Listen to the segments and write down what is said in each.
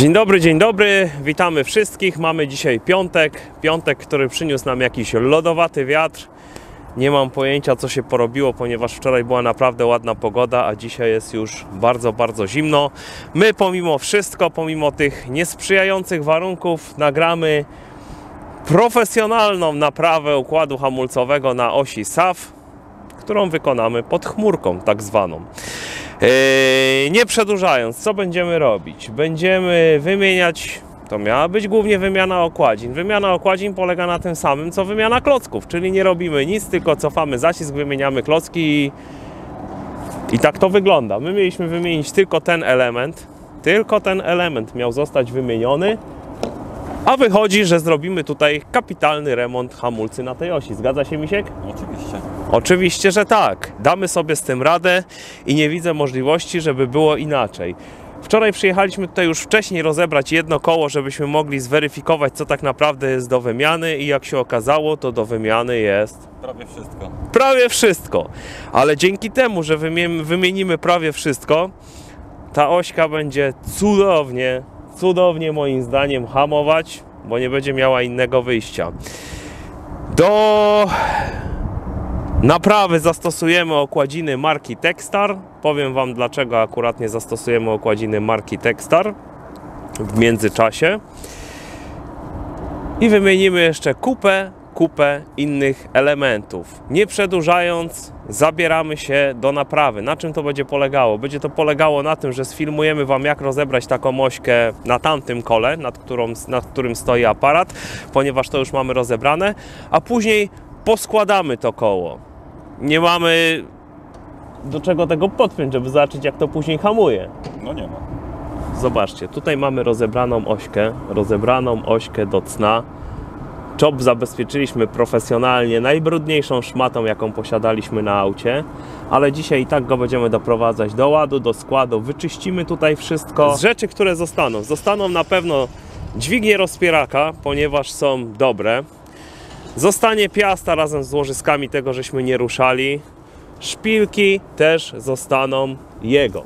Dzień dobry, witamy wszystkich. Mamy dzisiaj piątek, który przyniósł nam jakiś lodowaty wiatr. Nie mam pojęcia, co się porobiło, ponieważ wczoraj była naprawdę ładna pogoda, a dzisiaj jest już bardzo zimno. My pomimo wszystko, pomimo tych niesprzyjających warunków, nagramy profesjonalną naprawę układu hamulcowego na osi SAF, którą wykonamy pod chmurką tak zwaną. Nie przedłużając, co będziemy robić? Będziemy wymieniać, to miała być głównie wymiana okładzin. Wymiana okładzin polega na tym samym, co wymiana klocków, czyli nie robimy nic, tylko cofamy zacisk, wymieniamy klocki i tak to wygląda. My mieliśmy wymienić tylko ten element miał zostać wymieniony, a wychodzi, że zrobimy tutaj kapitalny remont hamulcy na tej osi. Zgadza się, Misiek? Oczywiście. Oczywiście, że tak. Damy sobie z tym radę i nie widzę możliwości, żeby było inaczej. Wczoraj przyjechaliśmy tutaj już wcześniej rozebrać jedno koło, żebyśmy mogli zweryfikować, co tak naprawdę jest do wymiany i jak się okazało, to do wymiany jest Prawie wszystko. prawie wszystko. Ale dzięki temu, że wymienimy prawie wszystko, ta ośka będzie cudownie moim zdaniem hamować, bo nie będzie miała innego wyjścia. Do naprawy zastosujemy okładziny marki Textar. Powiem Wam, dlaczego akurat nie zastosujemy okładziny marki Textar w międzyczasie. I wymienimy jeszcze kupę innych elementów. Nie przedłużając, zabieramy się do naprawy. Na czym to będzie polegało? Będzie to polegało na tym, że sfilmujemy Wam, jak rozebrać taką ośkę na tamtym kole, nad którym stoi aparat, ponieważ to już mamy rozebrane, a później poskładamy to koło. Nie mamy do czego tego podpiąć, żeby zobaczyć, jak to później hamuje. No nie ma. Zobaczcie, tutaj mamy rozebraną ośkę do cna. Czop zabezpieczyliśmy profesjonalnie, najbrudniejszą szmatą, jaką posiadaliśmy na aucie, ale dzisiaj i tak go będziemy doprowadzać do ładu, do składu. Wyczyścimy tutaj wszystko. Z rzeczy, które zostaną na pewno dźwignie rozpieraka, ponieważ są dobre. Zostanie piasta razem z łożyskami, tego żeśmy nie ruszali. Szpilki też zostaną jego.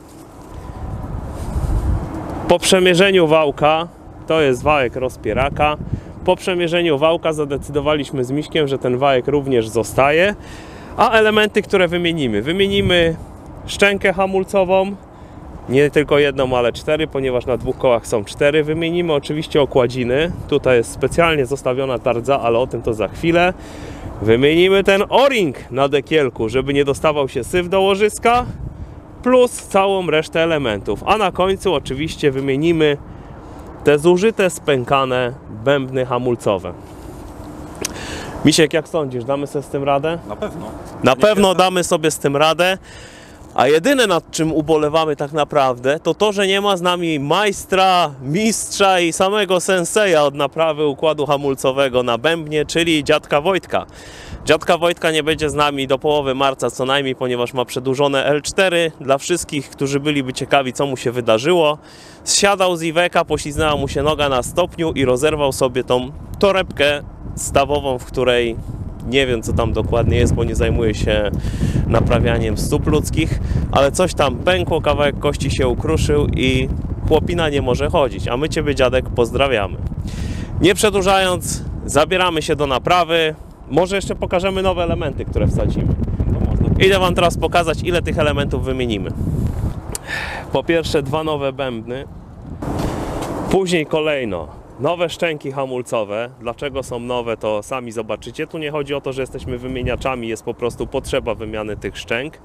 Po przemierzeniu wałka, to jest wałek rozpieraka, po przemierzeniu wałka zadecydowaliśmy z Miśkiem, że ten wałek również zostaje, a elementy, które wymienimy szczękę hamulcową, nie tylko jedną, ale 4, ponieważ na 2 kołach są 4. Wymienimy oczywiście okładziny. Tutaj jest specjalnie zostawiona tardza, ale o tym to za chwilę. Wymienimy ten o-ring na dekielku, żeby nie dostawał się syf do łożyska, plus całą resztę elementów. A na końcu oczywiście wymienimy te zużyte, spękane bębny hamulcowe. Misiek, jak sądzisz, damy sobie z tym radę? Na pewno. Na pewno damy sobie z tym radę. A jedyne, nad czym ubolewamy tak naprawdę, to to, że nie ma z nami mistrza i samego senseja od naprawy układu hamulcowego na bębnie, czyli dziadka Wojtka. Dziadka Wojtka nie będzie z nami do połowy marca co najmniej, ponieważ ma przedłużone L4. Dla wszystkich, którzy byliby ciekawi, co mu się wydarzyło, zsiadał z Iveca, pośliznęła mu się noga na stopniu i rozerwał sobie tą torebkę stawową, w której nie wiem, co tam dokładnie jest, bo nie zajmuję się naprawianiem stóp ludzkich, ale coś tam pękło, kawałek kości się ukruszył i chłopina nie może chodzić, a my Ciebie, dziadek, pozdrawiamy. Nie przedłużając, zabieramy się do naprawy. Może jeszcze pokażemy nowe elementy, które wsadzimy. Idę Wam teraz pokazać, ile tych elementów wymienimy. Po pierwsze 2 nowe bębny, później kolejno nowe szczęki hamulcowe. Dlaczego są nowe, to sami zobaczycie. Tu nie chodzi o to, że jesteśmy wymieniaczami, jest po prostu potrzeba wymiany tych szczęk.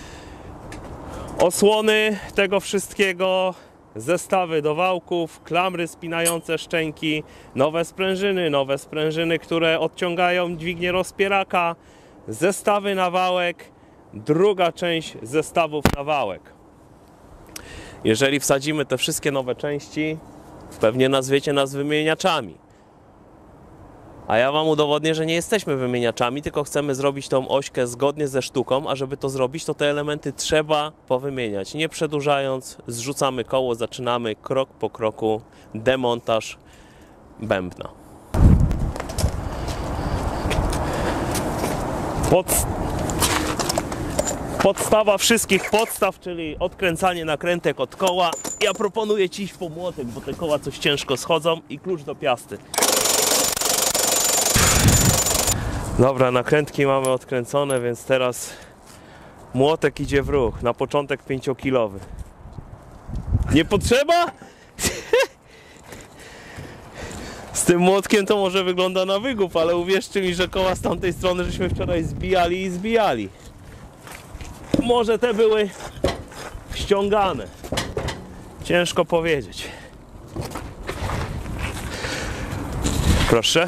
Osłony tego wszystkiego, zestawy do wałków, klamry spinające szczęki, nowe sprężyny, które odciągają dźwignię rozpieraka, zestawy na wałek, druga część zestawów na wałek. Jeżeli wsadzimy te wszystkie nowe części, pewnie nazwiecie nas wymieniaczami. A ja Wam udowodnię, że nie jesteśmy wymieniaczami, tylko chcemy zrobić tą ośkę zgodnie ze sztuką, a żeby to zrobić, to te elementy trzeba powymieniać. Nie przedłużając, zrzucamy koło, zaczynamy krok po kroku demontaż bębna. Podstawa wszystkich podstaw, czyli odkręcanie nakrętek od koła. Ja proponuję ci iść po młotek, bo te koła coś ciężko schodzą i klucz do piasty. Dobra, nakrętki mamy odkręcone, więc teraz młotek idzie w ruch. Na początek 5-kilowy. Nie potrzeba? Z tym młotkiem to może wygląda na wygłup, ale uwierzcie mi, że koła z tamtej strony żeśmy wczoraj zbijali i zbijali. Może te były ściągane. Ciężko powiedzieć. Proszę.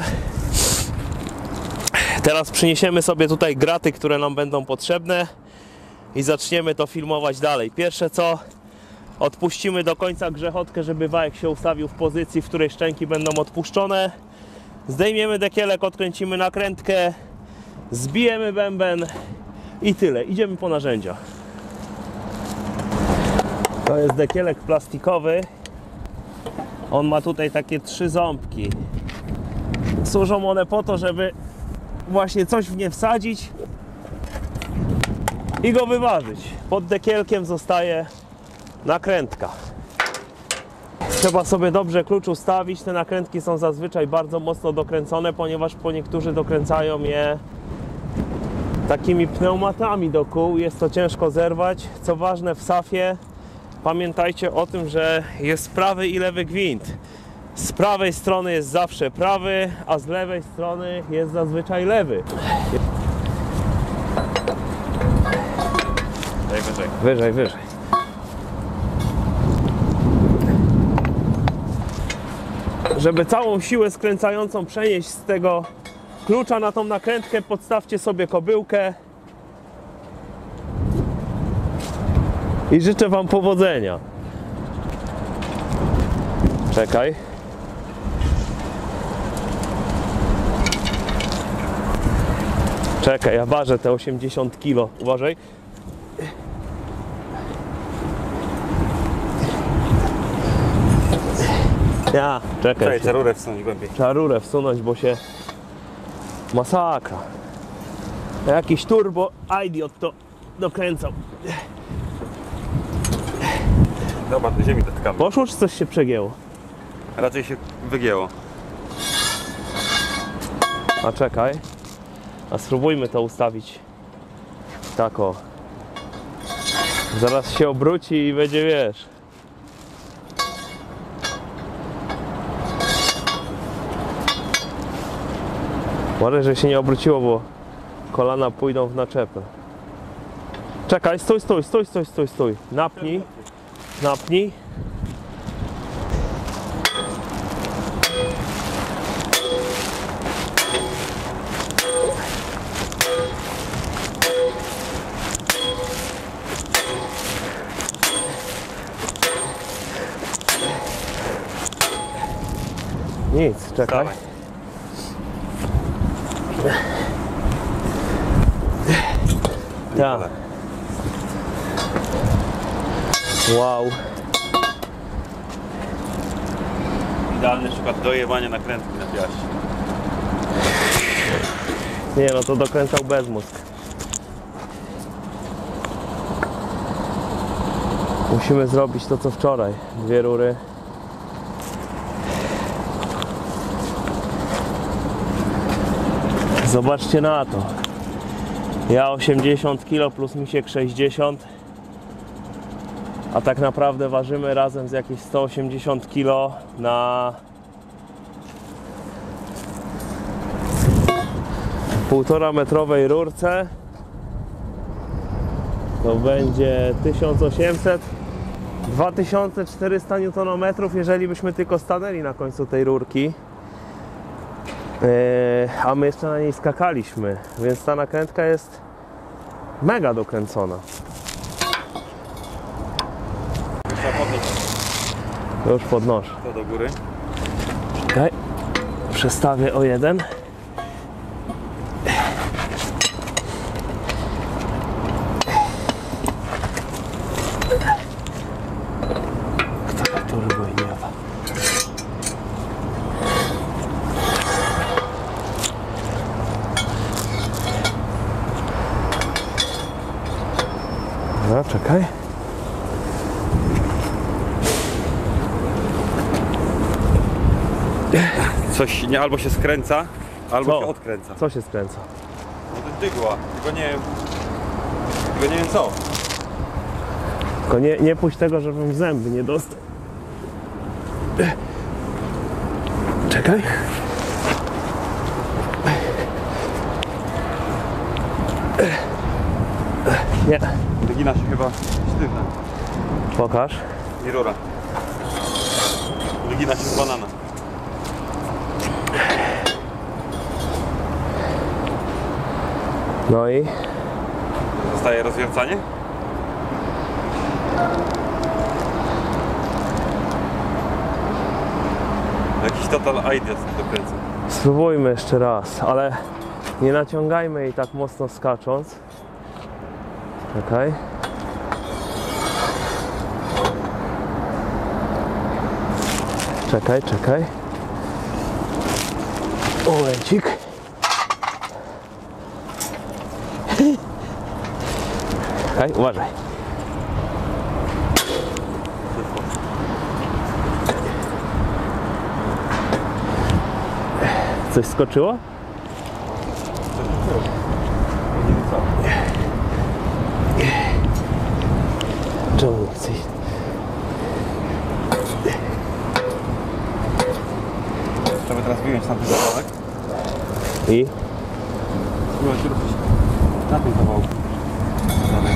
Teraz przyniesiemy sobie tutaj graty, które nam będą potrzebne i zaczniemy to filmować dalej. Pierwsze co, odpuścimy do końca grzechotkę, żeby wałek się ustawił w pozycji, w której szczęki będą odpuszczone. Zdejmiemy dekielek, odkręcimy nakrętkę, zbijemy bęben i tyle. Idziemy po narzędzia. To jest dekielek plastikowy. On ma tutaj takie 3 ząbki. Służą one po to, żeby właśnie coś w nie wsadzić i go wyważyć. Pod dekielkiem zostaje nakrętka. Trzeba sobie dobrze klucz ustawić. Te nakrętki są zazwyczaj bardzo mocno dokręcone, ponieważ niektórzy dokręcają je takimi pneumatami do kół. Jest to ciężko zerwać. Co ważne, w safie pamiętajcie o tym, że jest prawy i lewy gwint. Z prawej strony jest zawsze prawy, a z lewej strony jest zazwyczaj lewy. Wyżej. Wyżej, wyżej. Żeby całą siłę skręcającą przenieść z tego klucza na tą nakrętkę, podstawcie sobie kobyłkę i życzę wam powodzenia. Czekaj. Czekaj, ja ważę te 80 kg. Uważaj. Ja, czekaj. Trzeba rurę wsunąć głębiej. Trzeba rurę wsunąć, bo się... Masakra. Jakiś turbo idiot to dokręcał. Dobra, do ziemi dotykamy. Poszło, czy coś się przegięło? Raczej się wygięło. A czekaj. A spróbujmy to ustawić. Tak o. Zaraz się obróci i będzie, wiesz. Uważaj, że się nie obróciło, bo kolana pójdą w naczepę. Czekaj, stój. Napnij. Napnij. Nic, czekaj. Dawaj. Tak. Wow. Idealny przykład dojebania nakrętki na piaście. Nie no, to dokręcał bez mózg. Musimy zrobić to co wczoraj. 2 rury. Zobaczcie na to. Ja 80 kg plus Misiek 60. A tak naprawdę ważymy razem z jakieś 180 kg na 1,5 metrowej rurce. To będzie 1800, 2400 Nm, jeżeli byśmy tylko stanęli na końcu tej rurki. A my jeszcze na niej skakaliśmy, więc ta nakrętka jest mega dokręcona. To już podnoszę. To do góry. Czekaj, przestawię o 1. Czekaj. Coś nie, albo się skręca, albo Co? się odkręca. Co się skręca? No to dygła, tylko nie wiem co. Tylko nie puść tego, żebym zęby nie dostał. Czekaj. Nie. Wygina się chyba sztywna. Pokaż. I rura. Wygina się z banana. No i Zostaje rozwiercanie? Jakiś total ideas dokręcę. spróbujmy jeszcze raz, ale nie naciągajmy jej tak mocno skacząc. Czekaj. Czekaj. Momencik. Czekaj, uważaj. Coś skoczyło? Nie wiem co. Czemu nie chcesz? Trzeba teraz wyjąć tamten kawałek. I? Spróbować ruszyć na tym kawałku. Dalej.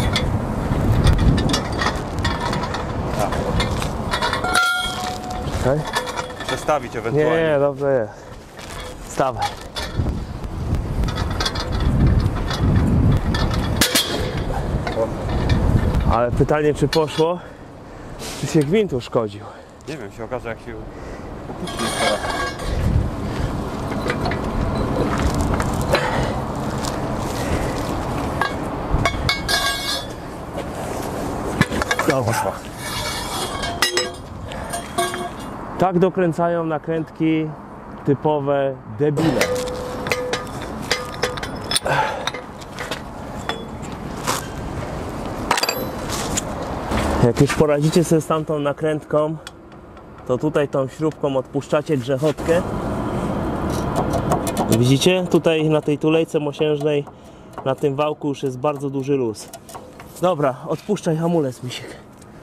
Tak. Czekaj. Przestawić ewentualnie. Nie, dobrze jest. Stawaj. Ale pytanie, czy poszło, czy się gwint uszkodził? Nie wiem, się okaże jak się opuści teraz. Dobra. Tak dokręcają nakrętki typowe debile. Jak już poradzicie sobie z tamtą nakrętką, to tutaj tą śrubką odpuszczacie grzechotkę. Widzicie? Tutaj na tej tulejce mosiężnej, na tym wałku już jest bardzo duży luz. Dobra, odpuszczaj hamulec, misiek.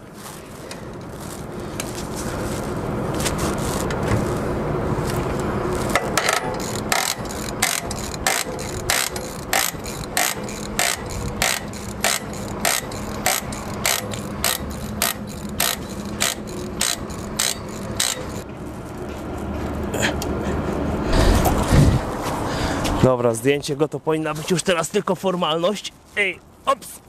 Dobra, zdjęcie go to powinna być już teraz tylko formalność. Ej, ops!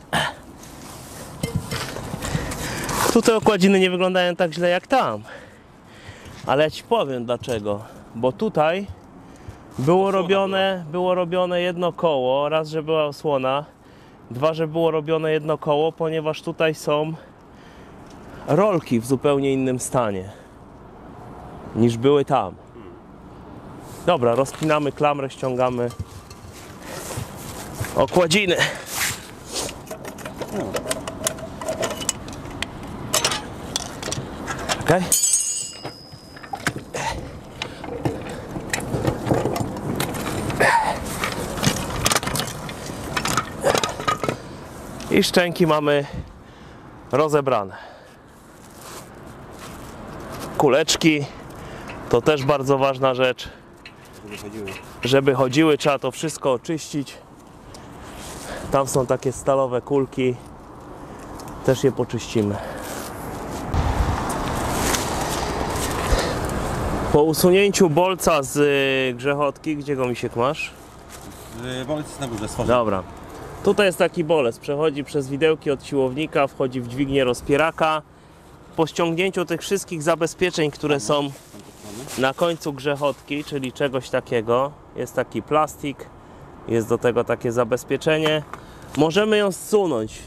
Tutaj okładziny nie wyglądają tak źle jak tam. Ale ja ci powiem dlaczego. Bo tutaj było robione jedno koło. Raz, że była osłona. Dwa, że było robione jedno koło, ponieważ tutaj są rolki w zupełnie innym stanie niż były tam. Dobra, rozpinamy klamrę, ściągamy okładziny. Okej. I szczęki mamy rozebrane. Kuleczki to też bardzo ważna rzecz. Żeby chodziły, trzeba to wszystko oczyścić. Tam są takie stalowe kulki. Też je poczyścimy. Po usunięciu bolca z grzechotki, gdzie go, misiek, masz? Bolec jest na górze, stworzy. Dobra. Tutaj jest taki bolec. Przechodzi przez widełki od siłownika, wchodzi w dźwignię rozpieraka. Po ściągnięciu tych wszystkich zabezpieczeń, które są na końcu grzechotki, czyli czegoś takiego, jest taki plastik, jest do tego takie zabezpieczenie, możemy ją zsunąć.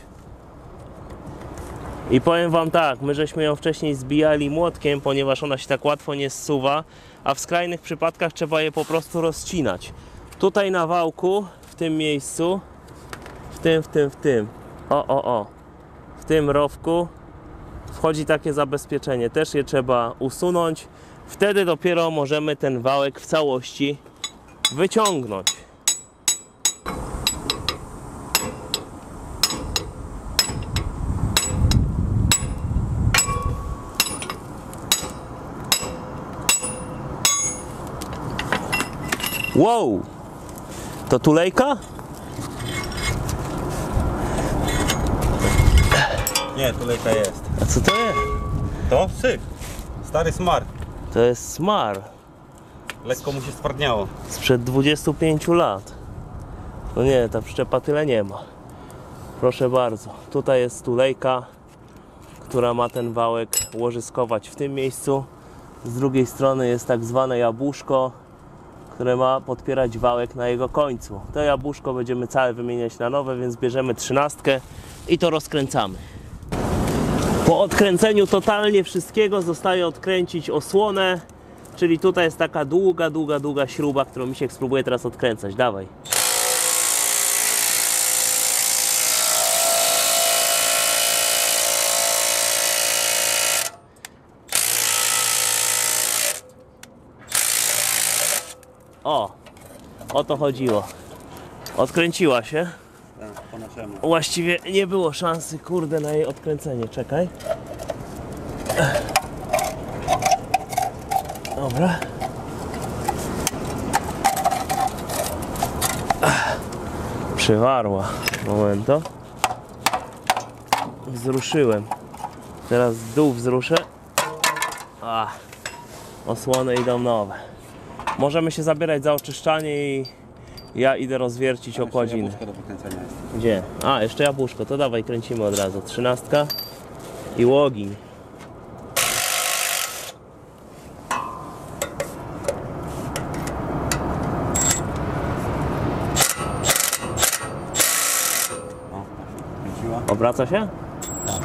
I powiem wam tak, my żeśmy ją wcześniej zbijali młotkiem, ponieważ ona się tak łatwo nie zsuwa, a w skrajnych przypadkach trzeba je po prostu rozcinać. Tutaj na wałku, w tym miejscu, w tym, o, tym rowku wchodzi takie zabezpieczenie. Też je trzeba usunąć. Wtedy dopiero możemy ten wałek w całości wyciągnąć. Wow! To tulejka? Nie, tulejka jest. A co to jest? To syf. Stary smar. To jest smar. Lekko mu się spardniało. Sprzed 25 lat. No nie, ta przyczepa tyle nie ma. Proszę bardzo. Tutaj jest tulejka, która ma ten wałek łożyskować w tym miejscu. Z drugiej strony jest tak zwane jabłuszko, które ma podpierać wałek na jego końcu. To jabłuszko będziemy całe wymieniać na nowe, więc bierzemy 13 i to rozkręcamy. Po odkręceniu totalnie wszystkiego zostaje odkręcić osłonę, czyli tutaj jest taka długa śruba, którą Misiek spróbuje teraz odkręcać. Dawaj. O to chodziło. Odkręciła się. Tak, po naszemu. Właściwie nie było szansy, kurde, na jej odkręcenie. Czekaj. Dobra. Przywarła. Momento. Wzruszyłem. Teraz w dół wzruszę. Osłony idą nowe. Możemy się zabierać za oczyszczanie i ja idę rozwiercić okładziny. Jabłuszko do wykręcenia jest. Gdzie? Jeszcze jabłuszko. To dawaj, kręcimy od razu. 13 i łogiń. O, kręciła. Obraca się? Tak.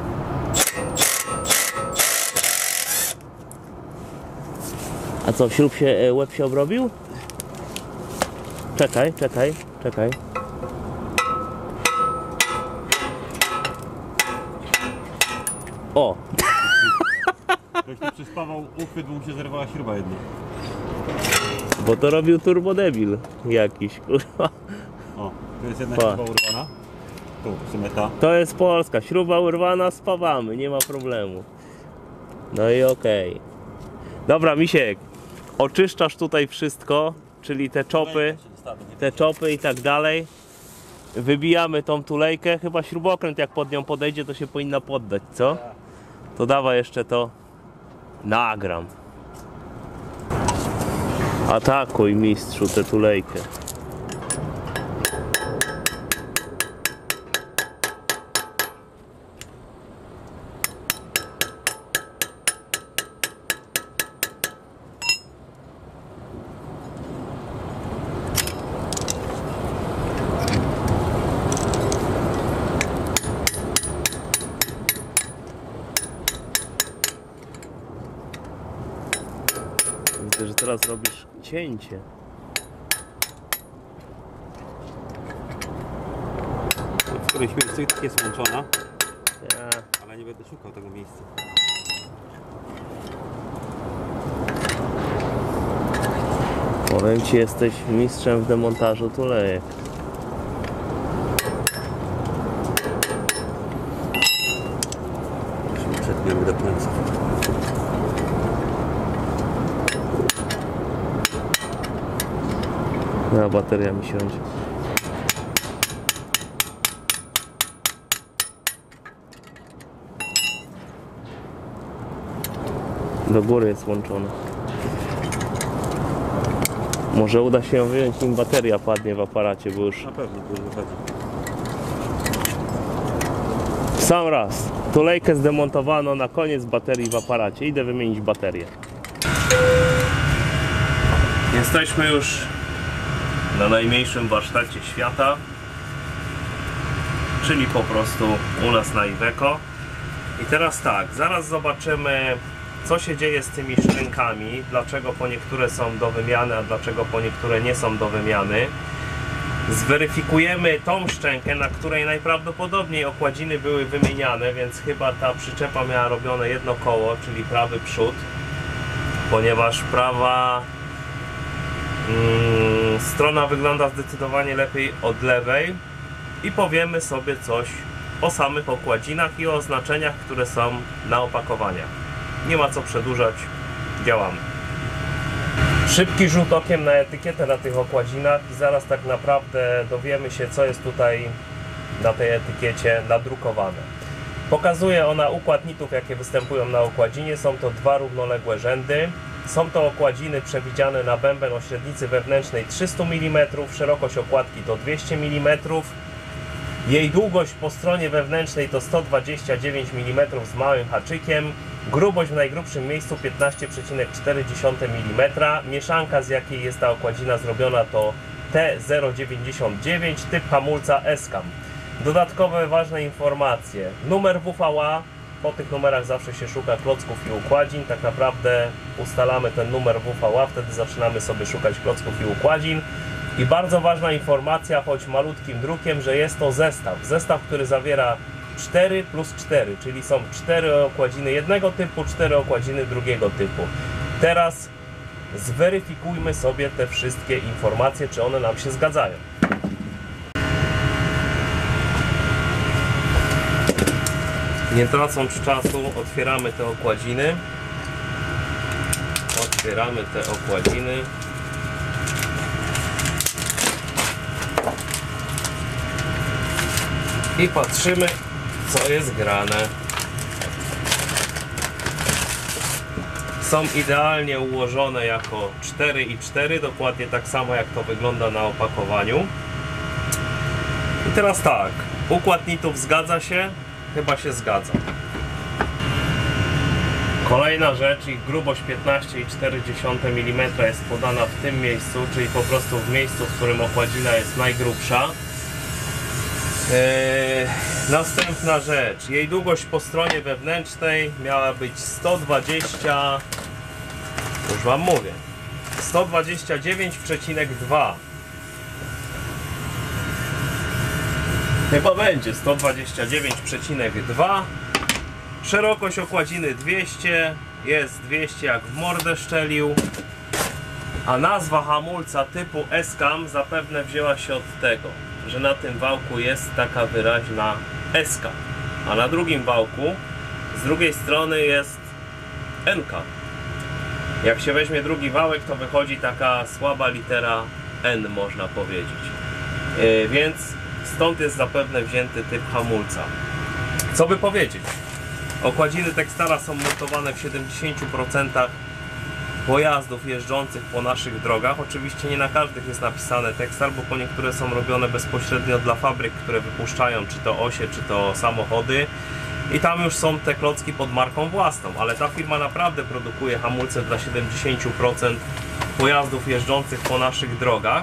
A co, łeb się obrobił? Czekaj. O! Jak tu przyspawał uchwyt, bo mu się zerwała śruba jedna. Bo to robił turbodebil jakiś, kurwa. O, tu jest jedna śruba urwana. Tu, w sumie ta. To jest Polska. Śruba urwana, spawamy, nie ma problemu. No i okej. Dobra, Misiek, oczyszczasz tutaj wszystko, czyli te czopy i tak dalej. Wybijamy tą tulejkę. Chyba śrubokręt jak pod nią podejdzie, to się powinna poddać, co? To dawaj jeszcze to. Nagram. Atakuj, mistrzu, tę tulejkę. Widzę, że teraz robisz cięcie. W którymś miejscu tak jest włączona, Ja. ale nie będę szukał tego miejsca. Powiem ci, jesteś mistrzem w demontażu tulejek. Przetniemy do końca. No, bateria mi siądzie. Do góry jest włączona. Może uda się ją wyjąć, nim bateria padnie w aparacie, bo już Na pewno tu wychodzi. w sam raz. Tulejkę zdemontowano, na koniec baterii w aparacie. Idę wymienić baterię. Jesteśmy już na najmniejszym warsztacie świata, czyli po prostu u nas na Iveco. I teraz tak, zaraz zobaczymy, co się dzieje z tymi szrynkami, dlaczego po niektóre są do wymiany, a dlaczego po niektóre nie są do wymiany. Zweryfikujemy tą szczękę, na której najprawdopodobniej okładziny były wymieniane, więc chyba ta przyczepa miała robione jedno koło, czyli prawy przód, ponieważ prawa strona wygląda zdecydowanie lepiej od lewej i powiemy sobie coś o samych okładzinach i o oznaczeniach, które są na opakowaniach. Nie ma co przedłużać, działamy. Szybki rzut okiem na etykietę na tych okładzinach i zaraz tak naprawdę dowiemy się, co jest tutaj na tej etykiecie nadrukowane. Pokazuje ona układ nitów, jakie występują na okładzinie. Są to dwa równoległe rzędy. Są to okładziny przewidziane na bęben o średnicy wewnętrznej 300 mm, szerokość okładki to 200 mm. Jej długość po stronie wewnętrznej to 129 mm z małym haczykiem. Grubość w najgrubszym miejscu 15,4 mm. Mieszanka, z jakiej jest ta okładzina zrobiona, to T099, typ hamulca S-Cam. Dodatkowe ważne informacje. Numer WVA. Po tych numerach zawsze się szuka klocków i układzin. Tak naprawdę ustalamy ten numer WVA, wtedy zaczynamy sobie szukać klocków i układzin. I bardzo ważna informacja, choć malutkim drukiem, że jest to zestaw. Zestaw, który zawiera 4 plus 4, czyli są 4 okładziny jednego typu, 4 okładziny drugiego typu. Teraz zweryfikujmy sobie te wszystkie informacje, czy one nam się zgadzają. Nie tracąc czasu, otwieramy te okładziny. Otwieramy te okładziny. I patrzymy, co jest grane. Są idealnie ułożone jako 4 i 4, dokładnie tak samo jak to wygląda na opakowaniu. I teraz tak, układ nitów zgadza się? Chyba się zgadza. Kolejna rzecz, ich grubość 15,4 mm jest podana w tym miejscu, czyli po prostu w miejscu, w którym okładzina jest najgrubsza. Następna rzecz, jej długość po stronie wewnętrznej miała być 120, już wam mówię, 129,2. Chyba będzie 129,2. Szerokość okładziny 200, jest 200 jak w mordę szczelił. A nazwa hamulca typu S-Cam zapewne wzięła się od tego, że na tym wałku jest taka wyraźna S-Cam, a na drugim wałku z drugiej strony jest N-Cam. Jak się weźmie drugi wałek, to wychodzi taka słaba litera N, można powiedzieć. Więc stąd jest zapewne wzięty typ hamulca. Co by powiedzieć? Okładziny Textara są montowane w 70% pojazdów jeżdżących po naszych drogach. Oczywiście nie na każdych jest napisane Textar, bo po niektóre są robione bezpośrednio dla fabryk, które wypuszczają czy to osie, czy to samochody. I tam już są te klocki pod marką własną, ale ta firma naprawdę produkuje hamulce dla 70% pojazdów jeżdżących po naszych drogach.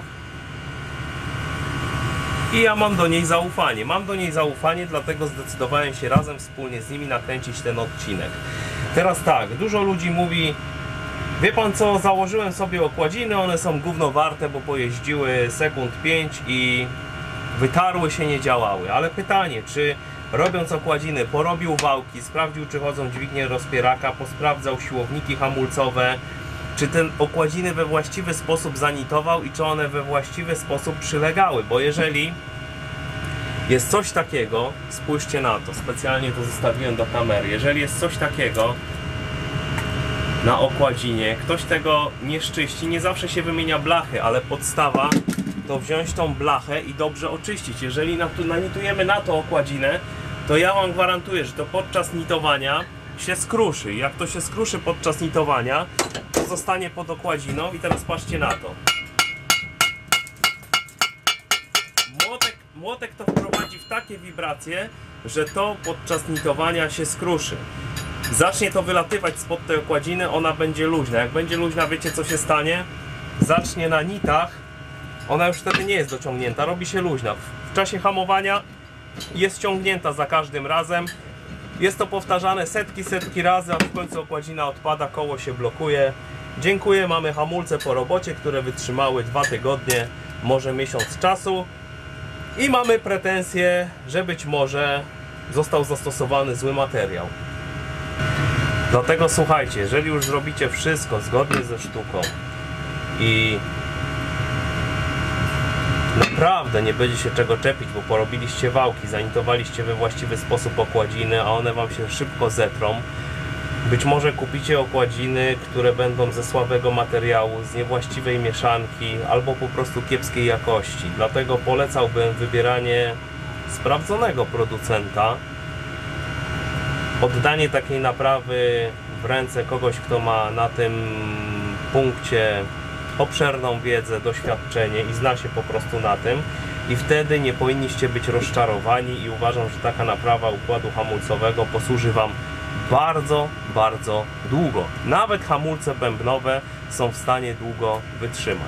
I ja mam do niej zaufanie. Mam do niej zaufanie, dlatego zdecydowałem się razem wspólnie z nimi nakręcić ten odcinek. Teraz tak, dużo ludzi mówi: wie pan co, założyłem sobie okładziny, one są gówno warte, bo pojeździły sekund 5 i wytarły się, nie działały. Ale pytanie, czy robiąc okładziny porobił wałki, sprawdził czy chodzą dźwignie rozpieraka, posprawdzał siłowniki hamulcowe, czy te okładziny we właściwy sposób zanitował i czy one we właściwy sposób przylegały, bo jeżeli jest coś takiego, spójrzcie na to, specjalnie to zostawiłem do kamery, jeżeli jest coś takiego na okładzinie, ktoś tego nie szczyści, nie zawsze się wymienia blachy, ale podstawa to wziąć tą blachę i dobrze oczyścić. Jeżeli nanitujemy na to okładzinę, to ja wam gwarantuję, że to podczas nitowania się skruszy. Jak to się skruszy podczas nitowania, to zostanie pod okładziną i teraz patrzcie na to. Młotek to wprowadzi w takie wibracje, że to podczas nitowania się skruszy. Zacznie to wylatywać spod tej okładziny, ona będzie luźna. Jak będzie luźna, wiecie co się stanie? Zacznie na nitach, ona już wtedy nie jest dociągnięta, robi się luźna. W czasie hamowania jest ciągnięta za każdym razem. Jest to powtarzane setki razy, a w końcu okładzina odpada, koło się blokuje. Dziękuję, mamy hamulce po robocie, które wytrzymały 2 tygodnie. może miesiąc czasu i mamy pretensje, że być może został zastosowany zły materiał. Dlatego słuchajcie, jeżeli już zrobicie wszystko zgodnie ze sztuką i naprawdę nie będzie się czego czepić, bo porobiliście wałki, zanitowaliście we właściwy sposób okładziny, a one wam się szybko zetrą. Być może kupicie okładziny, które będą ze słabego materiału, z niewłaściwej mieszanki albo po prostu kiepskiej jakości. Dlatego polecałbym wybieranie sprawdzonego producenta. Oddanie takiej naprawy w ręce kogoś, kto ma na tym punkcie obszerną wiedzę, doświadczenie i zna się po prostu na tym, i wtedy nie powinniście być rozczarowani i uważam, że taka naprawa układu hamulcowego posłuży wam bardzo, bardzo długo. Nawet hamulce bębnowe są w stanie długo wytrzymać.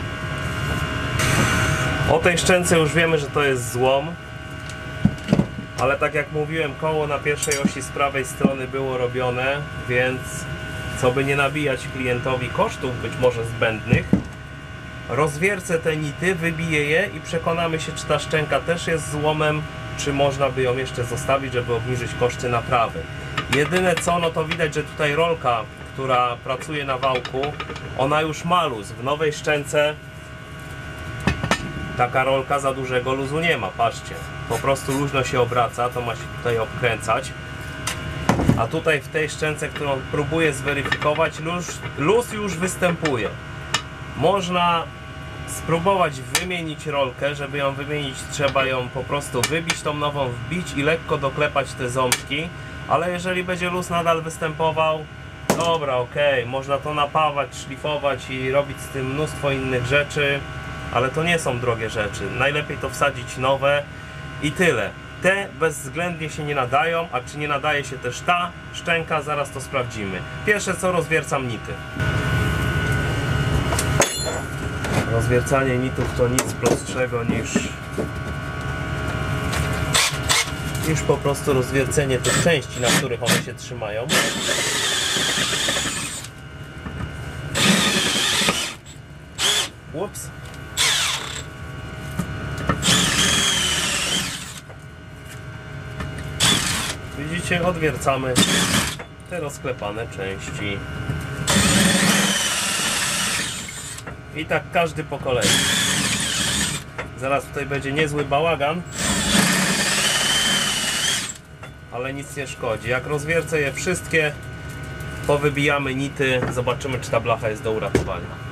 O tej szczęce już wiemy, że to jest złom, ale tak jak mówiłem, koło na pierwszej osi z prawej strony było robione, więc co by nie nabijać klientowi kosztów być może zbędnych, rozwiercę te nity, wybiję je i przekonamy się, czy ta szczęka też jest złomem, czy można by ją jeszcze zostawić, żeby obniżyć koszty naprawy. Jedyne co, no to widać, że tutaj rolka, która pracuje na wałku, ona już ma luz. W nowej szczęce taka rolka za dużego luzu nie ma, patrzcie. Po prostu luźno się obraca, to ma się tutaj obkręcać. A tutaj w tej szczęce, którą próbuję zweryfikować, luz już występuje. Można spróbować wymienić rolkę. Żeby ją wymienić, trzeba ją po prostu wybić, tą nową wbić i lekko doklepać te ząbki. Ale jeżeli będzie luz nadal występował, dobra, okej, można to napawać, szlifować i robić z tym mnóstwo innych rzeczy, ale to nie są drogie rzeczy. Najlepiej to wsadzić nowe i tyle. Te bezwzględnie się nie nadają, a czy nie nadaje się też ta szczęka, zaraz to sprawdzimy. Pierwsze co, rozwiercam nity. Rozwiercanie nitów to nic prostszego niż po prostu rozwiercenie tych części, na których one się trzymają. Ups. Widzicie, odwiercamy te rozklepane części. I tak każdy po kolei. Zaraz tutaj będzie niezły bałagan, ale nic nie szkodzi. Jak rozwiercę je wszystkie, powybijamy nity, zobaczymy, czy ta blacha jest do uratowania.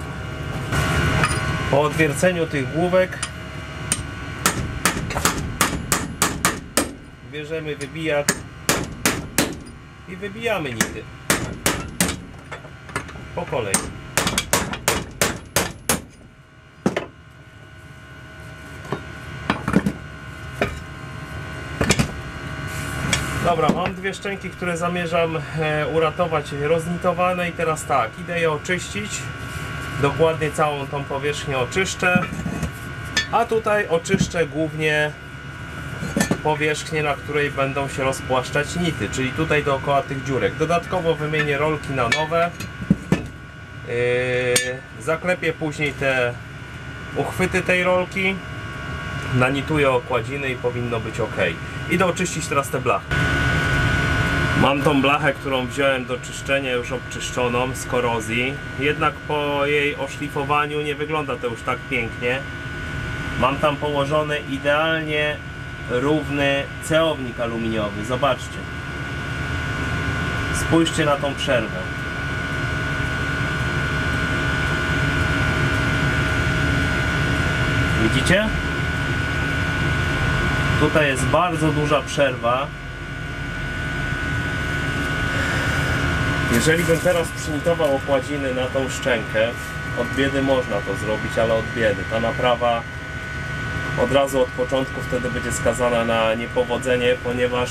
Po odwierceniu tych główek bierzemy wybijak i wybijamy nity po kolei. Dobra, mam dwie szczęki, które zamierzam uratować roznitowane i teraz tak, idę je oczyścić. Dokładnie całą tą powierzchnię oczyszczę, a tutaj oczyszczę głównie powierzchnię, na której będą się rozpłaszczać nity, czyli tutaj dookoła tych dziurek. Dodatkowo wymienię rolki na nowe. Zaklepię później te uchwyty tej rolki, nanituję okładziny i powinno być ok. Idę oczyścić teraz te blachy. Mam tą blachę, którą wziąłem do czyszczenia, już obczyszczoną z korozji. Jednak po jej oszlifowaniu nie wygląda to już tak pięknie. Mam tam położony idealnie równy ceownik aluminiowy. Zobaczcie. Spójrzcie na tą przerwę. Widzicie? Tutaj jest bardzo duża przerwa. Jeżeli bym teraz przynitował okładziny na tą szczękę, od biedy można to zrobić, ale od biedy. Ta naprawa od razu od początku wtedy będzie skazana na niepowodzenie, ponieważ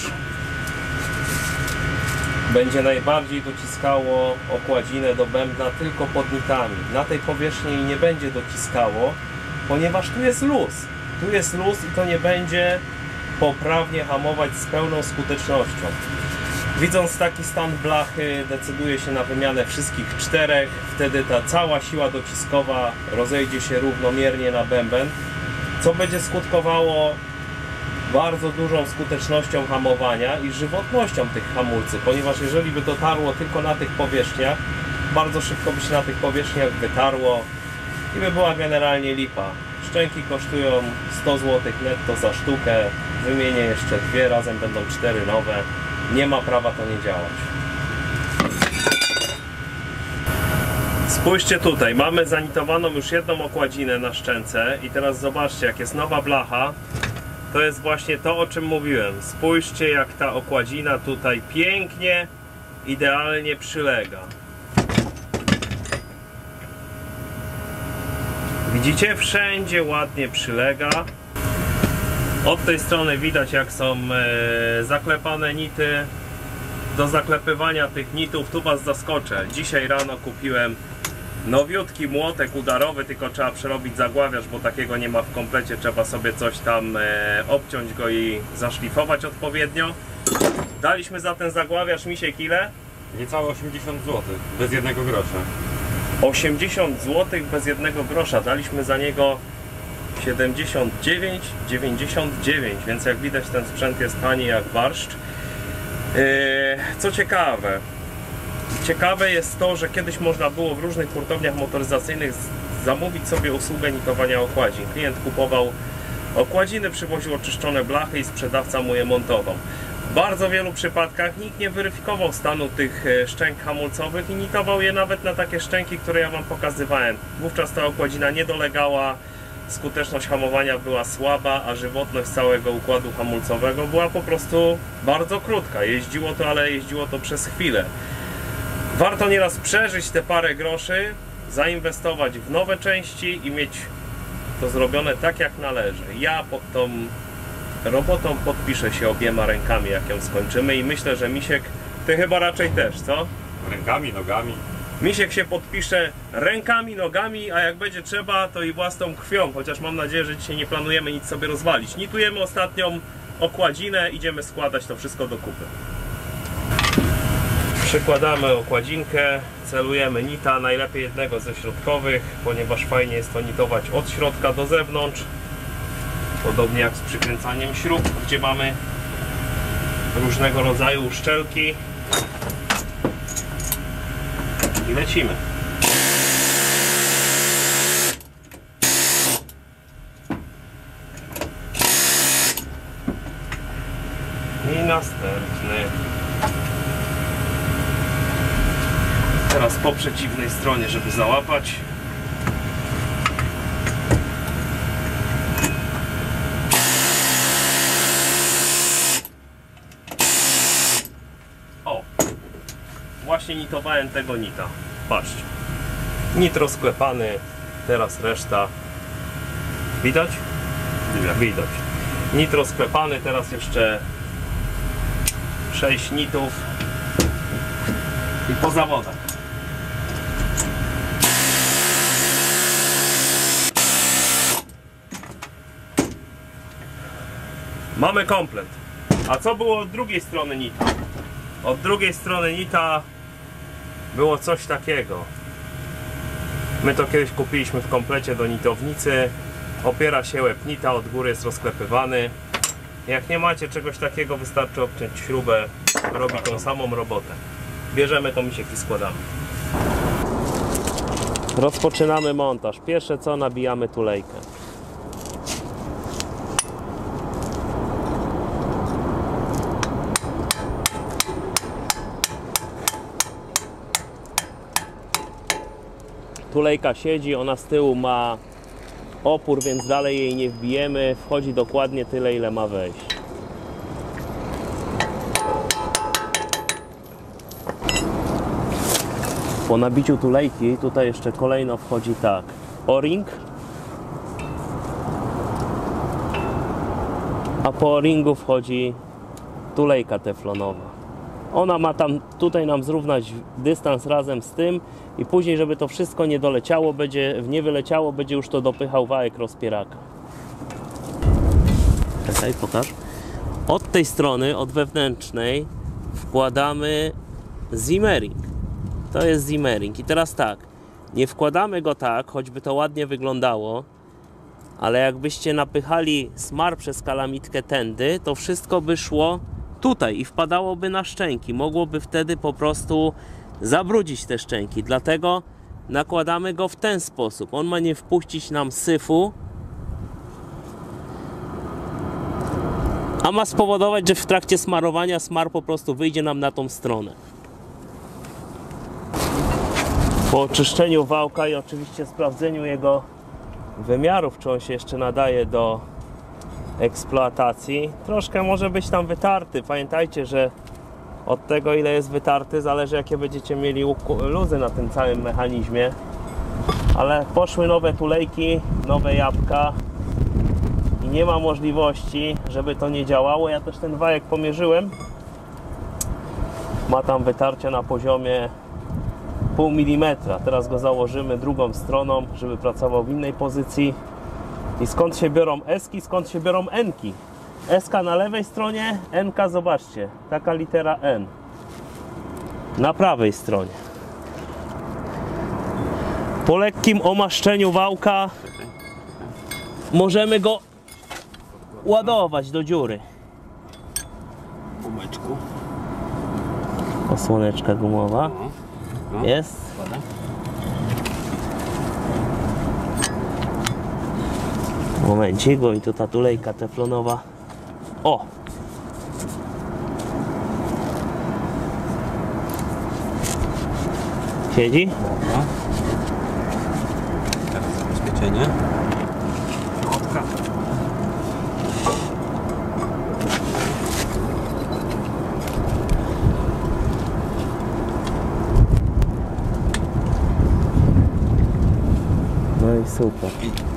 będzie najbardziej dociskało okładzinę do bębna tylko pod nitami. Na tej powierzchni nie będzie dociskało, ponieważ tu jest luz. Tu jest luz i to nie będzie poprawnie hamować z pełną skutecznością. Widząc taki stan blachy, decyduje się na wymianę wszystkich 4. Wtedy ta cała siła dociskowa rozejdzie się równomiernie na bęben, co będzie skutkowało bardzo dużą skutecznością hamowania i żywotnością tych hamulców, ponieważ jeżeli by dotarło tylko na tych powierzchniach, bardzo szybko by się na tych powierzchniach wytarło i by była generalnie lipa. Szczęki kosztują 100 zł netto za sztukę, wymienię jeszcze 2, razem będą 4 nowe. Nie ma prawa to nie działać. Spójrzcie tutaj, mamy zanitowaną już jedną okładzinę na szczęce i teraz zobaczcie, jak jest nowa blacha, to jest właśnie to, o czym mówiłem. Spójrzcie, jak ta okładzina tutaj pięknie, idealnie przylega. Widzicie? Wszędzie ładnie przylega. Od tej strony widać, jak są zaklepane nity. Do zaklepywania tych nitów tu Was zaskoczę. Dzisiaj rano kupiłem nowiutki młotek udarowy, tylko trzeba przerobić zagławiarz, bo takiego nie ma w komplecie. Trzeba sobie coś tam obciąć go i zaszlifować odpowiednio. Daliśmy za ten zagławiarz, Misiek, ile? Niecałe 80 zł, bez jednego grosza. 80 zł bez jednego grosza. Daliśmy za niego 79,99, więc jak widać ten sprzęt jest tani jak barszcz. Co ciekawe, jest to, że kiedyś można było w różnych hurtowniach motoryzacyjnych zamówić sobie usługę nitowania okładzin. Klient kupował okładziny, przywoził oczyszczone blachy i sprzedawca mu je montował. W bardzo wielu przypadkach nikt nie weryfikował stanu tych szczęk hamulcowych i nitował je nawet na takie szczęki, które ja Wam pokazywałem. Wówczas ta okładzina nie dolegała, skuteczność hamowania była słaba, a żywotność całego układu hamulcowego była po prostu bardzo krótka. Jeździło to, ale jeździło to przez chwilę. Warto nieraz przeżyć te parę groszy, zainwestować w nowe części i mieć to zrobione tak, jak należy. Ja pod tą robotą podpiszę się obiema rękami, jak ją skończymy, i myślę, że Misiek, Ty chyba raczej też, co? Rękami, nogami. Misiek się podpisze rękami, nogami, a jak będzie trzeba, to i własną krwią, chociaż mam nadzieję, że dzisiaj nie planujemy nic sobie rozwalić. Nitujemy ostatnią okładzinę, idziemy składać to wszystko do kupy. Przykładamy okładzinkę, celujemy nita, najlepiej jednego ze środkowych, ponieważ fajnie jest to nitować od środka do zewnątrz. Podobnie jak z przykręcaniem śrub, gdzie mamy różnego rodzaju uszczelki. I lecimy. I następny. Teraz po przeciwnej stronie, żeby załapać. O! Właśnie nitowałem tego nita. Patrzcie. Nit rozklepany. Teraz reszta. Widać? Widać. Nit rozklepany. Teraz jeszcze 6 nitów. I po zawodach. Mamy komplet. A co było od drugiej strony nita? Od drugiej strony nita było coś takiego. My to kiedyś kupiliśmy w komplecie do nitownicy. Opiera się łeb nita, od góry jest rozklepywany. Jak nie macie czegoś takiego, wystarczy obciąć śrubę. Robi tą samą robotę. Bierzemy to, Misiek, i składamy. Rozpoczynamy montaż. Pierwsze co, nabijamy tulejkę. Tulejka siedzi, ona z tyłu ma opór, więc dalej jej nie wbijemy. Wchodzi dokładnie tyle, ile ma wejść. Po nabiciu tulejki tutaj jeszcze kolejno wchodzi tak o-ring, a po o-ringu wchodzi tulejka teflonowa. Ona ma tam tutaj nam zrównać dystans razem z tym i później, żeby to wszystko nie doleciało, nie wyleciało, będzie już to dopychał wałek rozpieraka. Czekaj, pokaż. Od tej strony, od wewnętrznej, wkładamy zimmering. To jest zimmering. I teraz tak, nie wkładamy go tak, choćby to ładnie wyglądało, ale jakbyście napychali smar przez kalamitkę tędy, to wszystko by szło tutaj i wpadałoby na szczęki. Mogłoby wtedy po prostu zabrudzić te szczęki. Dlatego nakładamy go w ten sposób. On ma nie wpuścić nam syfu, a ma spowodować, że w trakcie smarowania smar po prostu wyjdzie nam na tą stronę. Po oczyszczeniu wałka i oczywiście sprawdzeniu jego wymiarów, czy on się jeszcze nadaje do eksploatacji, troszkę może być tam wytarty. Pamiętajcie, że od tego, ile jest wytarty, zależy, jakie będziecie mieli luzy na tym całym mechanizmie. Ale poszły nowe tulejki, nowe jabłka i nie ma możliwości, żeby to nie działało. Ja też ten wajek pomierzyłem. Ma tam wytarcie na poziomie 0,5 mm. Teraz go założymy drugą stroną, żeby pracował w innej pozycji. I skąd się biorą S-ki, skąd się biorą N-ki? S-ka na lewej stronie, N-ka, zobaczcie, taka litera N na prawej stronie. Po lekkim omaszczeniu wałka możemy go ładować do dziury. Gumeczku. Osłoneczka gumowa. No. Jest. Momencik, bo i tu ta tulejka teflonowa. O! Siedzi? Dobra. Teraz zabezpieczenie. Środka. No i super.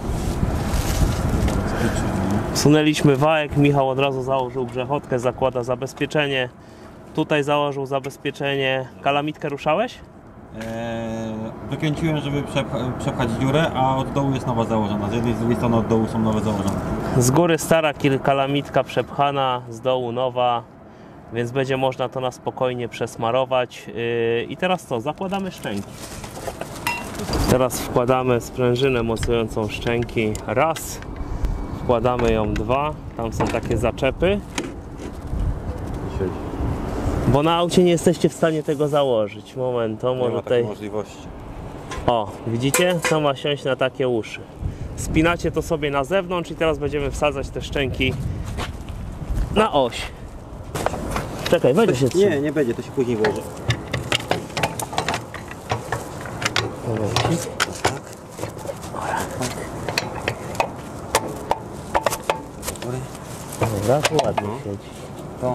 Wsunęliśmy wałek, Michał od razu założył grzechotkę, zakłada zabezpieczenie. Tutaj założył zabezpieczenie. Kalamitkę ruszałeś? Wykręciłem, żeby przepchać dziurę, a od dołu jest nowa założona. Z jednej i z drugiej strony od dołu są nowe założone. Z góry stara kalamitka przepchana, z dołu nowa, więc będzie można to na spokojnie przesmarować. I teraz co? Zakładamy szczęki. Teraz wkładamy sprężynę mocującą szczęki raz. Wkładamy ją dwa. Tam są takie zaczepy. Bo na aucie nie jesteście w stanie tego założyć. Moment, to Nie może ma tutaj... takiej możliwości. O, widzicie? To ma siąść na takie uszy. Spinacie to sobie na zewnątrz i teraz będziemy wsadzać te szczęki na oś. Czekaj, będzie się trzymać. Nie będzie, to się później włoży. Dobra, tu ładnie siedzi. To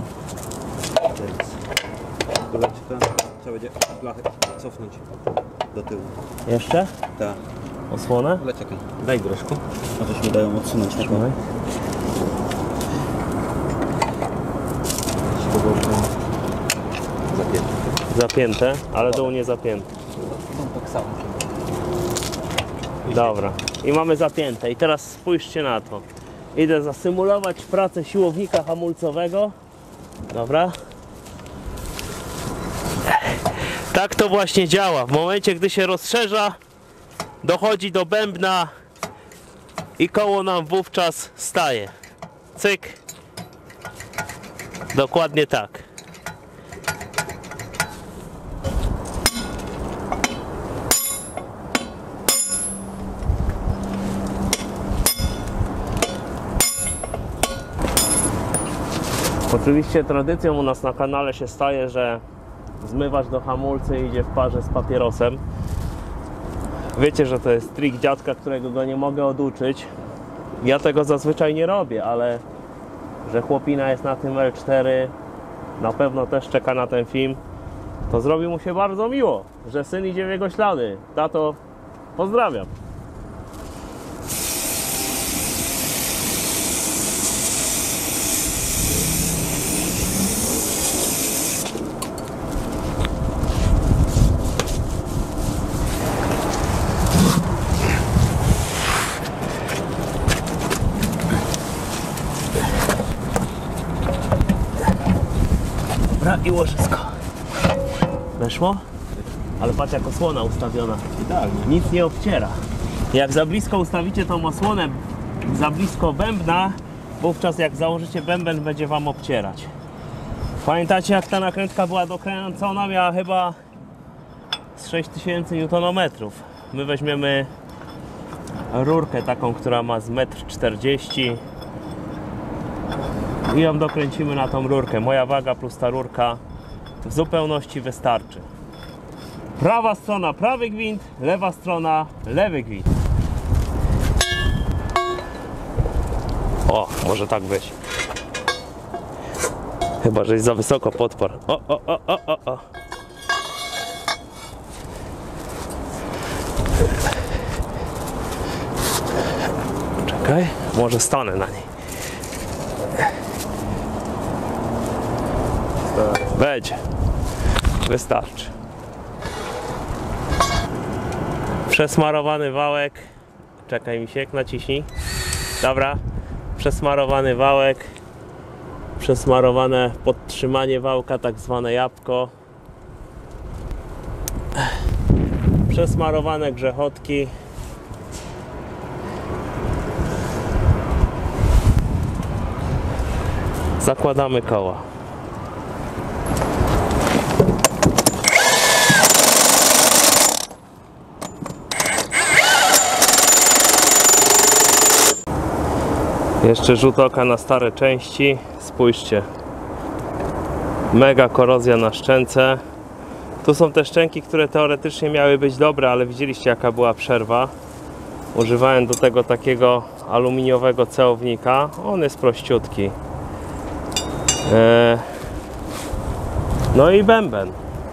teraz trzeba będzie blachę cofnąć do tyłu. Jeszcze? Tak. Osłonę? Ale czekaj, daj groszku. A coś mi dają odsunąć taką. Trzymaj. Zapięcie. Zapięte, ale dół nie zapięty. No tak samo. Dobra. I mamy zapięte. I teraz spójrzcie na to. Idę zasymulować pracę siłownika hamulcowego. Dobra. Tak to właśnie działa. W momencie, gdy się rozszerza, dochodzi do bębna i koło nam wówczas staje. Cyk. Dokładnie tak. Oczywiście tradycją u nas na kanale się staje, że zmywacz do hamulcy idzie w parze z papierosem. Wiecie, że to jest trik dziadka, którego go nie mogę oduczyć. Ja tego zazwyczaj nie robię, ale że chłopina jest na tym L4, na pewno też czeka na ten film, to zrobi mu się bardzo miło, że syn idzie w jego ślady. Tato, pozdrawiam. i łożysko. Weszło? Ale patrz jak osłona ustawiona. Idealnie. Nic nie obciera. Jak za blisko ustawicie tą osłonę, za blisko bębna, wówczas jak założycie bęben, będzie wam obcierać. Pamiętacie jak ta nakrętka była dokręcona? Miała chyba z 6000 Nm. My weźmiemy rurkę taką, która ma z 1,40 m i ją dokręcimy na tą rurkę. Moja waga plus ta rurka w zupełności wystarczy. Prawa strona prawy gwint, lewa strona lewy gwint. O, może tak być. Chyba, że jest za wysoko podpór. O. Czekaj, może stanę na niej. Będzie. Wystarczy. Przesmarowany wałek. Czekaj, Misiek, naciśnij. Dobra. Przesmarowany wałek. Przesmarowane podtrzymanie wałka, tak zwane jabłko. Przesmarowane grzechotki. Zakładamy koła. Jeszcze rzut oka na stare części. Spójrzcie. Mega korozja na szczęce. Tu są te szczęki, które teoretycznie miały być dobre, ale widzieliście jaka była przerwa. Używałem do tego takiego aluminiowego ceownika. On jest prościutki. No i bęben.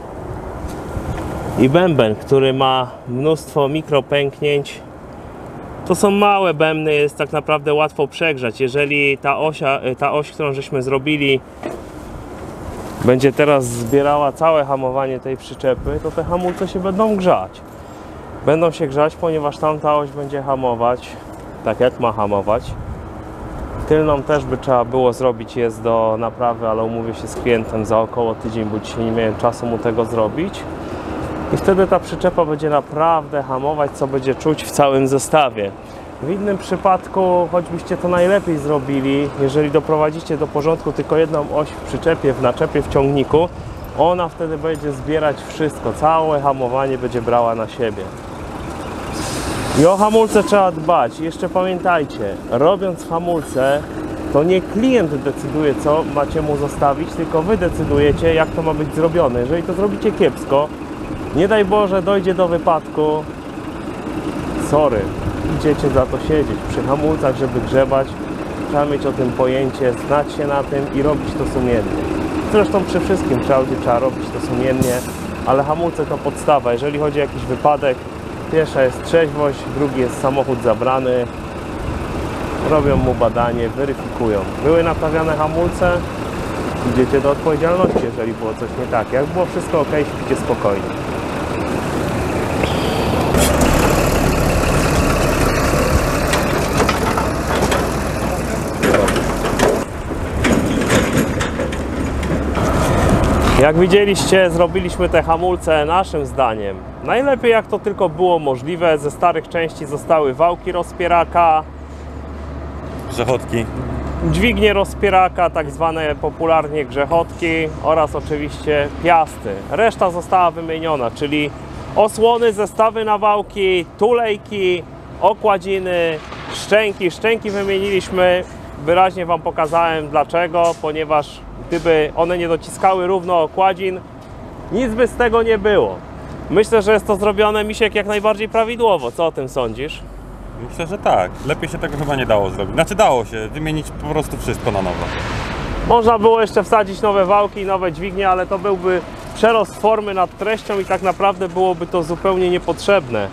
I bęben, który ma mnóstwo mikropęknięć. To są małe bębny, jest tak naprawdę łatwo przegrzać. Jeżeli ta oś, którą żeśmy zrobili, będzie teraz zbierała całe hamowanie tej przyczepy, to te hamulce się będą grzać. Będą się grzać, ponieważ tamta oś będzie hamować tak jak ma hamować. Tylną też by trzeba było zrobić, jest do naprawy, ale umówię się z klientem za około tydzień, bo dzisiaj nie miałem czasu mu tego zrobić. I wtedy ta przyczepa będzie naprawdę hamować, co będzie czuć w całym zestawie. W innym przypadku, choćbyście to najlepiej zrobili, jeżeli doprowadzicie do porządku tylko jedną oś w przyczepie, w naczepie, w ciągniku, ona wtedy będzie zbierać wszystko, całe hamowanie będzie brała na siebie. I o hamulce trzeba dbać. Jeszcze pamiętajcie, robiąc hamulce, to nie klient decyduje, co macie mu zostawić, tylko wy decydujecie, jak to ma być zrobione. Jeżeli to zrobicie kiepsko, nie daj Boże, dojdzie do wypadku, sorry, idziecie za to siedzieć. Przy hamulcach, żeby grzebać, trzeba mieć o tym pojęcie, znać się na tym i robić to sumiennie. Zresztą przy wszystkim trzeba robić to sumiennie, ale hamulce to podstawa. Jeżeli chodzi o jakiś wypadek, pierwsza jest trzeźwość, drugi jest samochód zabrany, robią mu badanie, weryfikują. Były naprawiane hamulce, idziecie do odpowiedzialności, jeżeli było coś nie tak. Jak było wszystko ok, śpicie spokojnie. Jak widzieliście, zrobiliśmy te hamulce naszym zdaniem najlepiej jak to tylko było możliwe. Ze starych części zostały wałki rozpieraka, Grzechotki. dźwignie rozpieraka, tak zwane popularnie grzechotki oraz oczywiście piasty. Reszta została wymieniona, czyli osłony, zestawy na wałki, tulejki, okładziny, szczęki. Szczęki wymieniliśmy, wyraźnie Wam pokazałem dlaczego, ponieważ gdyby one nie dociskały równo okładzin, nic by z tego nie było. Myślę, że jest to zrobione, Misiek, jak najbardziej prawidłowo. Co o tym sądzisz? Myślę, że tak. Lepiej się tego chyba nie dało zrobić. Znaczy dało się, wymienić po prostu wszystko na nowo. Można było jeszcze wsadzić nowe wałki, nowe dźwignie, ale to byłby przerost formy nad treścią i tak naprawdę byłoby to zupełnie niepotrzebne.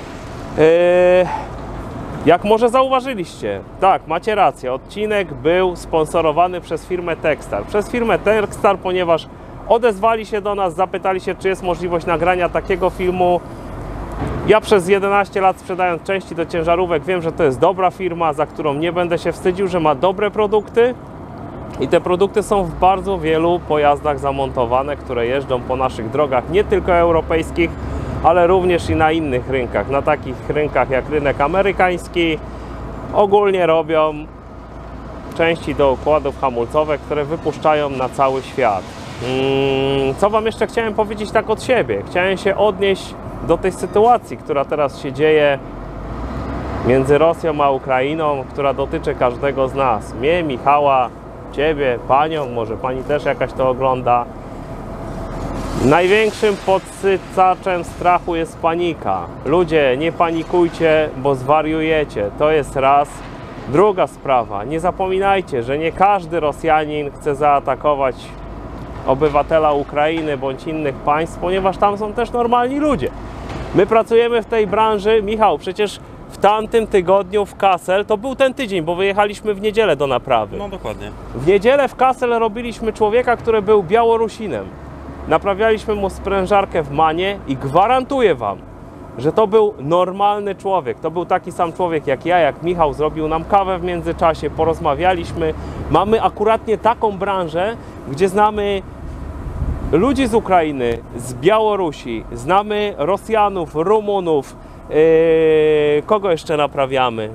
Jak może zauważyliście, tak, macie rację, odcinek był sponsorowany przez firmę Techstar. Przez firmę Techstar, ponieważ odezwali się do nas, zapytali się, czy jest możliwość nagrania takiego filmu. Ja przez 11 lat sprzedając części do ciężarówek wiem, że to jest dobra firma, za którą nie będę się wstydził, że ma dobre produkty. I te produkty są w bardzo wielu pojazdach zamontowane, które jeżdżą po naszych drogach, nie tylko europejskich, ale również i na innych rynkach. Na takich rynkach jak rynek amerykański ogólnie robią części do układów hamulcowych, które wypuszczają na cały świat. Co Wam jeszcze chciałem powiedzieć tak od siebie? Chciałem się odnieść do tej sytuacji, która teraz się dzieje między Rosją a Ukrainą, która dotyczy każdego z nas. Mnie, Michała, Ciebie, Panią, może Pani też jakaś to ogląda. Największym podsycaczem strachu jest panika. Ludzie, nie panikujcie, bo zwariujecie. To jest raz. Druga sprawa, nie zapominajcie, że nie każdy Rosjanin chce zaatakować obywatela Ukrainy bądź innych państw, ponieważ tam są też normalni ludzie. My pracujemy w tej branży. Michał, przecież w tamtym tygodniu w Kassel, to był ten tydzień, bo wyjechaliśmy w niedzielę do naprawy. No dokładnie. W niedzielę w Kassel robiliśmy człowieka, który był Białorusinem. Naprawialiśmy mu sprężarkę w Manie i gwarantuję Wam, że to był normalny człowiek. To był taki sam człowiek jak ja, jak Michał. Zrobił nam kawę w międzyczasie, porozmawialiśmy. Mamy akuratnie taką branżę, gdzie znamy ludzi z Ukrainy, z Białorusi, znamy Rosjanów, Rumunów. Kogo jeszcze naprawiamy?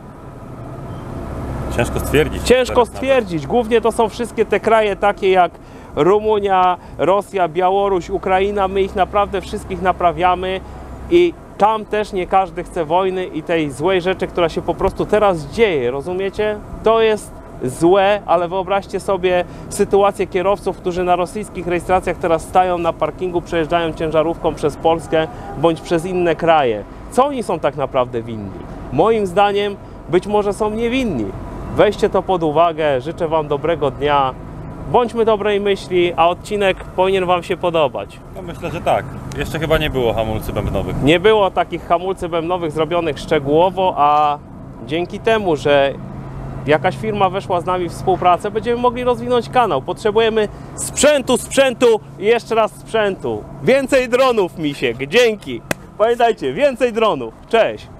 Ciężko stwierdzić. Ciężko stwierdzić. Głównie to są wszystkie te kraje takie jak Rumunia, Rosja, Białoruś, Ukraina. My ich naprawdę wszystkich naprawiamy i tam też nie każdy chce wojny i tej złej rzeczy, która się po prostu teraz dzieje. Rozumiecie? To jest złe, ale wyobraźcie sobie sytuację kierowców, którzy na rosyjskich rejestracjach teraz stają na parkingu, przejeżdżają ciężarówką przez Polskę bądź przez inne kraje. Co oni są tak naprawdę winni? Moim zdaniem być może są niewinni. Weźcie to pod uwagę. Życzę Wam dobrego dnia. Bądźmy dobrej myśli, a odcinek powinien Wam się podobać. No myślę, że tak. Jeszcze chyba nie było hamulców bębnowych. Nie było takich hamulców bębnowych zrobionych szczegółowo, a dzięki temu, że jakaś firma weszła z nami w współpracę, będziemy mogli rozwinąć kanał. Potrzebujemy sprzętu i jeszcze raz sprzętu. Więcej dronów, misiek. Dzięki. Pamiętajcie, więcej dronów. Cześć.